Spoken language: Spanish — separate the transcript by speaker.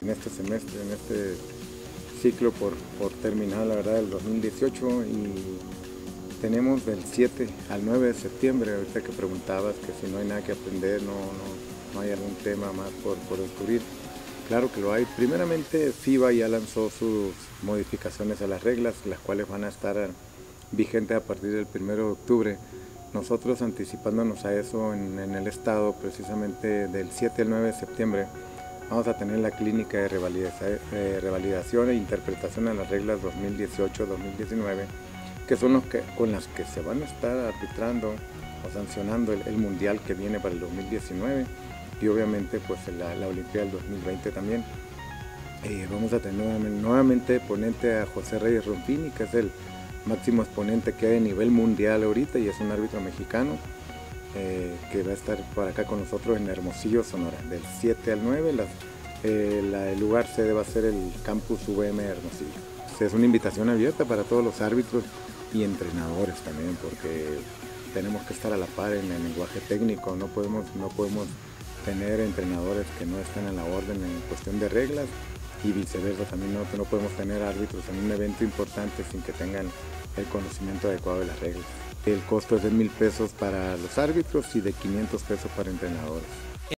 Speaker 1: En este semestre, en este ciclo por terminar, la verdad, el 2018, y tenemos del 7 al 9 de septiembre. Ahorita que preguntabas que si no hay nada que aprender, no hay algún tema más por descubrir. Claro que lo hay. Primeramente, FIBA ya lanzó sus modificaciones a las reglas, las cuales van a estar vigentes a partir del 1 de octubre. Nosotros, anticipándonos a eso en el estado, precisamente del 7 al 9 de septiembre, vamos a tener la clínica de revalidación e interpretación a las reglas 2018-2019, que son con las que se van a estar arbitrando o sancionando el mundial que viene para el 2019 y obviamente pues la Olimpiada del 2020 también. Vamos a tener nuevamente ponente a José Reyes Ronfini, que es el máximo exponente que hay a nivel mundial ahorita y es un árbitro mexicano, que va a estar por acá con nosotros en Hermosillo, Sonora, del 7 al 9. El lugar sede va a ser el Campus VM Hermosillo. Es una invitación abierta para todos los árbitros y entrenadores también, porque tenemos que estar a la par en el lenguaje técnico. No podemos tener entrenadores que no estén a la orden en cuestión de reglas, y viceversa. También no podemos tener árbitros en un evento importante sin que tengan el conocimiento adecuado de las reglas. El costo es de $1,000 para los árbitros y de $500 para entrenadores.